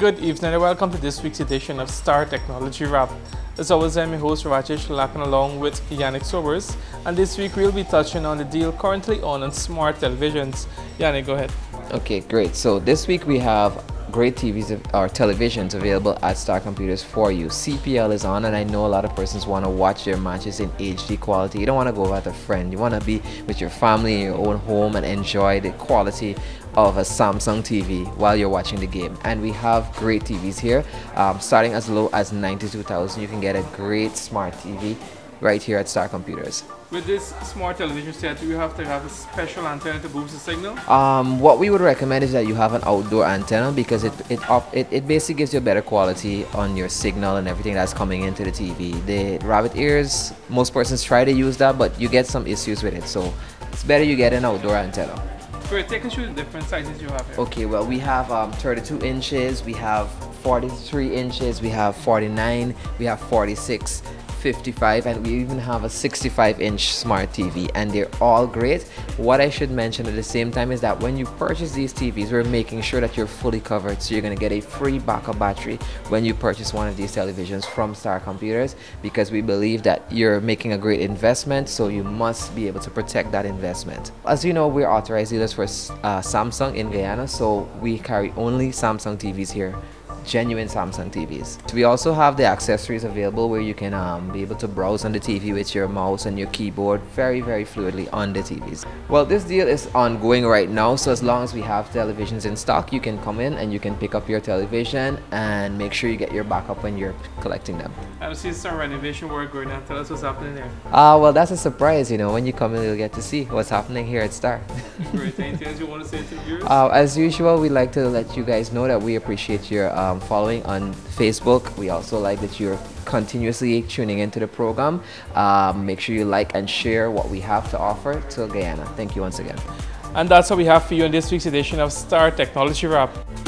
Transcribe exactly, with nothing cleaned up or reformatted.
Good evening and welcome to this week's edition of Star Technology Wrap. As always, I'm your host Rajesh Lakan along with Yannick Sobers, and this week we'll be touching on the deal currently on on smart televisions. Yannick, go ahead. Okay, great. So this week we have great T Vs or televisions available at Star Computers for you. C P L is on, and I know a lot of persons want to watch their matches in H D quality. You don't want to go with a friend. You want to be with your family in your own home and enjoy the quality of a Samsung T V while you're watching the game. And we have great T Vs here, um, starting as low as ninety-two thousand. You can get a great smart T V right here at Star Computers. With this smart television set, you have to have a special antenna to boost the signal? Um, what we would recommend is that you have an outdoor antenna because it it, op it it basically gives you a better quality on your signal and everything that's coming into the T V. The rabbit ears, most persons try to use that, but you get some issues with it, so it's better you get an outdoor antenna. Great, take us through the different sizes you have here. Okay, well we have um, thirty-two inches, we have forty-three inches, we have forty-nine, we have forty-six, fifty-five, and we even have a sixty-five inch smart T V, and they're all great. What I should mention at the same time is that when you purchase these T Vs, we're making sure that you're fully covered, so you're going to get a free backup battery when you purchase one of these televisions from Star Computers, because we believe that you're making a great investment, so you must be able to protect that investment. As you know, we're authorized dealers for uh, Samsung in Guyana, so we carry only Samsung T Vs here. Genuine Samsung T Vs. We also have the accessories available where you can um, be able to browse on the T V with your mouse and your keyboard very very fluidly on the T Vs. Well, this deal is ongoing right now, so as long as we have televisions in stock, you can come in and you can pick up your television and make sure you get your backup when you're collecting them. I see some renovation work going on. Tell us what's happening there. Ah, uh, well, that's a surprise. You know, when you come in, you'll get to see what's happening here at Star. Great. Anything else you want to say to the viewers? Uh, as usual, we like to let you guys know that we appreciate your um, following on Facebook. We also like that you're continuously tuning into the program. Um, make sure you like and share what we have to offer to Guyana. Thank you once again. And that's what we have for you in this week's edition of Star Technology Wrap.